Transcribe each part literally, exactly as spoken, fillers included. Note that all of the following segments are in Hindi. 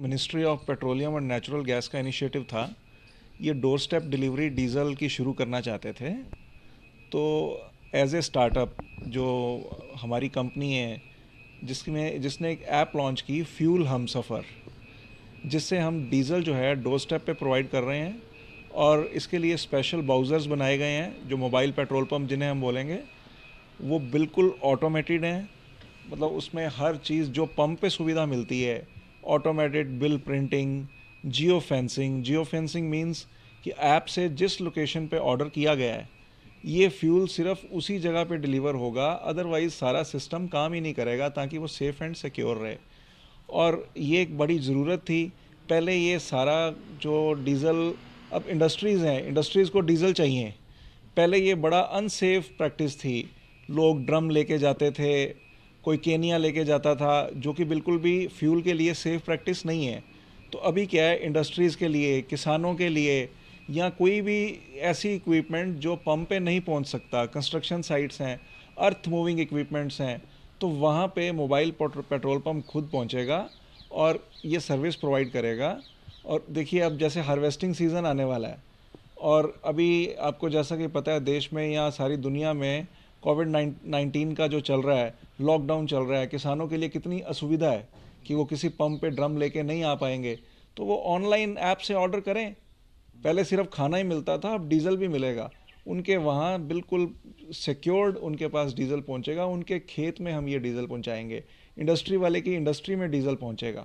मिनिस्ट्री ऑफ पेट्रोलियम और नेचुरल गैस का इनिशिएटिव था। ये डोर स्टेप डिलीवरी डीजल की शुरू करना चाहते थे। तो एज ए स्टार्टअप जो हमारी कंपनी है, जिसमें जिसने एक ऐप लॉन्च की फ्यूल हम सफ़र, जिससे हम डीज़ल जो है डोर स्टेप पे प्रोवाइड कर रहे हैं। और इसके लिए स्पेशल बाउज़र्स बनाए गए हैं, जो मोबाइल पेट्रोल पंप जिन्हें हम बोलेंगे, वो बिल्कुल ऑटोमेटेड हैं। मतलब उसमें हर चीज़ जो पंप पे सुविधा मिलती है, automated bill printing, geo fencing. Geo fencing means कि ऐप से जिस लोकेशन पे ऑर्डर किया गया है, ये फ्यूल सिर्फ उसी जगह पे डिलीवर होगा, अदरवाइज़ सारा सिस्टम काम ही नहीं करेगा, ताकि वो सेफ़ एंड सिक्योर रहे। और ये एक बड़ी ज़रूरत थी। पहले ये सारा जो डीज़ल, अब इंडस्ट्रीज़ हैं, इंडस्ट्रीज़ को डीज़ल चाहिए। पहले ये बड़ा अनसेफ प्रैक्टिस थी। लोग ड्रम लेके जाते थे, कोई केनिया लेके जाता था, जो कि बिल्कुल भी फ्यूल के लिए सेफ़ प्रैक्टिस नहीं है। तो अभी क्या है, इंडस्ट्रीज़ के लिए, किसानों के लिए, या कोई भी ऐसी इक्विपमेंट जो पंप पे नहीं पहुंच सकता, कंस्ट्रक्शन साइट्स हैं, अर्थ मूविंग इक्विपमेंट्स हैं, तो वहाँ पे मोबाइल पेट्रोल पंप खुद पहुंचेगा और ये सर्विस प्रोवाइड करेगा। और देखिए, अब जैसे हार्वेस्टिंग सीज़न आने वाला है, और अभी आपको जैसा कि पता है, देश में या सारी दुनिया में कोविड नाइन्टीन का जो चल रहा है, लॉकडाउन चल रहा है, किसानों के लिए कितनी असुविधा है कि वो किसी पंप पे ड्रम लेके नहीं आ पाएंगे। तो वो ऑनलाइन ऐप से ऑर्डर करें। पहले सिर्फ खाना ही मिलता था, अब डीज़ल भी मिलेगा उनके वहाँ, बिल्कुल सिक्योर्ड उनके पास डीज़ल पहुँचेगा। उनके खेत में हम ये डीज़ल पहुँचाएंगे, इंडस्ट्री वाले की इंडस्ट्री में डीज़ल पहुँचेगा।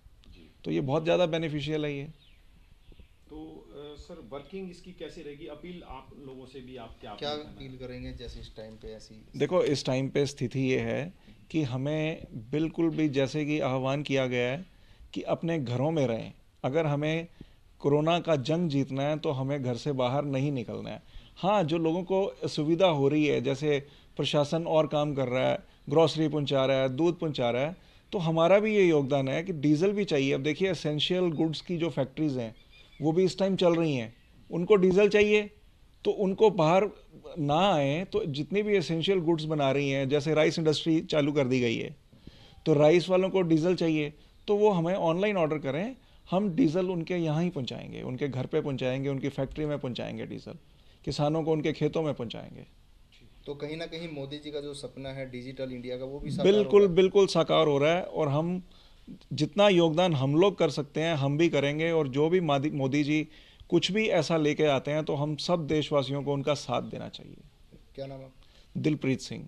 तो ये बहुत ज़्यादा बेनिफिशियल है ये। तो अ, सर वर्किंग इसकी कैसी रहेगी? अपील आप लोगों से भी आप क्या क्या अपील करना अपील करेंगे, जैसे इस टाइम पे ऐसी? देखो, इस टाइम पे स्थिति ये है कि हमें बिल्कुल भी, जैसे कि आह्वान किया गया है कि अपने घरों में रहें। अगर हमें कोरोना का जंग जीतना है तो हमें घर से बाहर नहीं निकलना है। हाँ, जो लोगों को सुविधा हो रही है, जैसे प्रशासन और काम कर रहा है, ग्रॉसरी पहुंचा रहा है, दूध पहुंचा रहा है, तो हमारा भी ये योगदान है कि डीज़ल भी चाहिए। अब देखिए, एसेंशियल गुड्स की जो फैक्ट्रीज़ हैं, वो भी इस टाइम चल रही हैं, उनको डीज़ल चाहिए। तो उनको बाहर ना आए, तो जितनी भी एसेंशियल गुड्स बना रही हैं, जैसे राइस इंडस्ट्री चालू कर दी गई है, तो राइस वालों को डीज़ल चाहिए, तो वो हमें ऑनलाइन ऑर्डर करें, हम डीज़ल उनके यहाँ ही पहुँचाएंगे, उनके घर पे पहुँचाएंगे, उनकी फैक्ट्री में पहुँचाएंगे डीज़ल, किसानों को उनके खेतों में पहुँचाएंगे। तो कहीं ना कहीं मोदी जी का जो सपना है डिजिटल इंडिया का, वो भी साकार हो बिल्कुल रहा है। बिल्कुल साकार हो रहा है, और हम जितना योगदान हम लोग कर सकते हैं हम भी करेंगे। और जो भी मादी- मोदी जी कुछ भी ऐसा लेके आते हैं, तो हम सब देशवासियों को उनका साथ देना चाहिए। क्या नाम है? दिलप्रीत सिंह।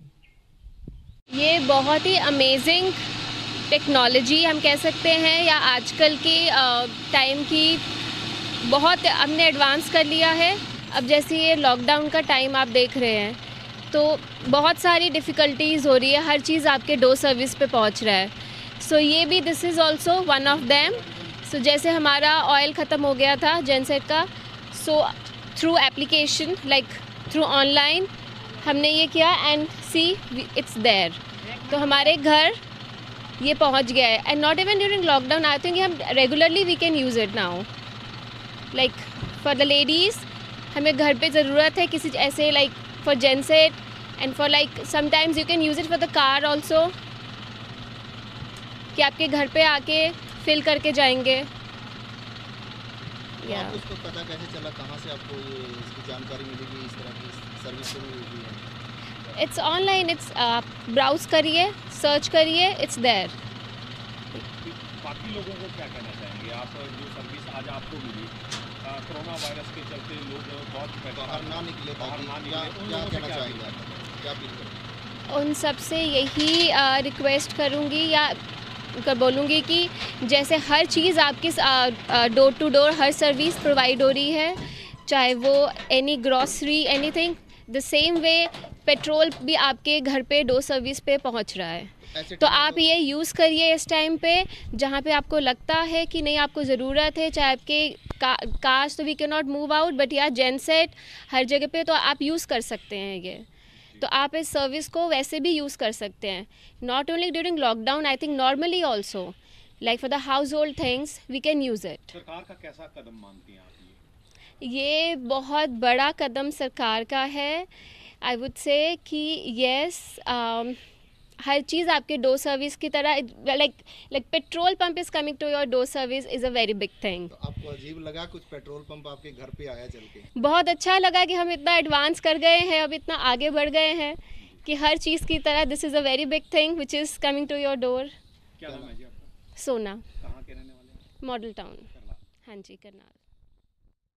ये बहुत ही अमेजिंग टेक्नोलॉजी हम कह सकते हैं, या आजकल की टाइम की बहुत हमने एडवांस कर लिया है। अब जैसे ये लॉकडाउन का टाइम आप देख रहे हैं, तो बहुत सारी डिफ़िकल्टीज़ हो रही है, हर चीज़ आपके डोर सर्विस पे पहुंच रहा है। सो so, ये भी this is also one of them. So जैसे हमारा ऑयल ख़त्म हो गया था जेनसेट का, so through application like through online हमने ये किया, एंड सी इट्स देयर, तो हमारे घर ये पहुंच गया है। And not even during lockdown, I think हम regularly we can use it now. Like for the ladies, हमें घर पे ज़रूरत है किसी ऐसे, like for genset, and for like sometimes you can use it for the car also, कि आपके घर पे आके फिल करके जाएंगे। तो आपको इसको पता कैसे चला, कहाँ से आपको ये इसकी जानकारी मिली कि इस तरह की सर्विस शुरू हुई है? इट्स ऑनलाइन, इट्स आप ब्राउज करिए, सर्च करिए, इट्स देयर। बाकी लोगों को क्या कहना चाहेंगे आप, जो सर्विस आज आपको मिली कोरोना वायरस के चलते, लोग बहुत बाहर ना निकले, बाहर ना क्या निकले, उन क्या लोगों से कहना क्या चाहेंगे आप? क्या अपील करेंगे? उन सब से यही रिक्वेस्ट करूँगी या कर बोलूँगी कि जैसे हर चीज़ आपकी डोर टू डोर हर सर्विस प्रोवाइड हो रही है, चाहे वो any grocery anything, the same way petrol भी आपके घर पे डोर सर्विस पे पहुंच रहा है। तो आप ये यूज़ करिए इस टाइम पे, जहाँ पे आपको लगता है कि नहीं आपको ज़रूरत है, चाहे आपके का, कार्स तो we can not move out, but या जेनसेट हर जगह पे तो आप यूज़ कर सकते हैं ये। तो आप इस सर्विस को वैसे भी यूज़ कर सकते हैं, not only during lockdown, I think normally also, like for the household things we can use it. सरकार का कैसा कदम मानती हैं आप ये? ये बहुत बड़ा कदम सरकार का है। आई वुड से कि येस, हर चीज़ आपके डोर सर्विस की तरह, like like petrol pump is coming to your door service is a very big thing. तो आपको अजीब लगा कुछ पेट्रोल पंप आपके घर पे आया चल के? बहुत अच्छा लगा कि हम इतना एडवांस कर गए हैं, अब इतना आगे बढ़ गए हैं कि हर चीज़ की तरह this is a very big thing which is coming to your door. क्या नाम है जी आपका? सोना, कहाँ के रहने वाले हैं? Model town. करनाल। हाँ जी, करनाल।